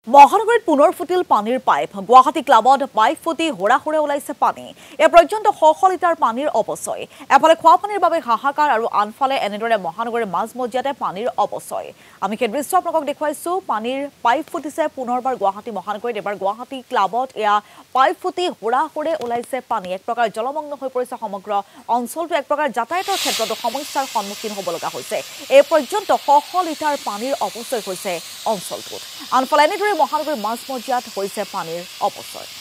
মহানগৰীত পুনৰ ফুটিল পানীৰ পাইপ গুৱাহাটী ক্লাবত পাইপ ফুটি হোৰাহোৰে ওলাইছে পানী এই পৰ্যন্ত শ লিটাৰ পানীৰ অপচয় এফালে খোৱা পানীৰ বাবে হাহাকাৰ আৰু আনফালে এনেদৰে মহানগৰীৰ মাজমজিয়াতে পানীৰ অপচয় আমি সেই দৃশ্য আপোনালোকক দেখুৱাইছো পানীৰ পাইপ ফুটিছে পুনৰবাৰ গুৱাহাটী মহানগৰীত এবাৰ গুৱাহাটী ক্লাবত এয়া পাইপ ফুটি হোৰাহোৰে ওলাইছে পানী এক প্ৰকাৰ জলমগ্ন হৈ পৰিছে সমগ্ৰ অঞ্চলটো এক প্ৰকাৰ যাতায়াতৰ ক্ষেত্ৰতো সমস্যাৰ সন্মুখীন হ'ব লগা হৈছে এই পৰ্যন্ত শ লিটাৰ পানীৰ অপচয় হৈছে অঞ্চলটোত আনফালে এনেদৰে মহানগৰীৰ মাজমজিয়াত হৈছে পানীৰ অপচয়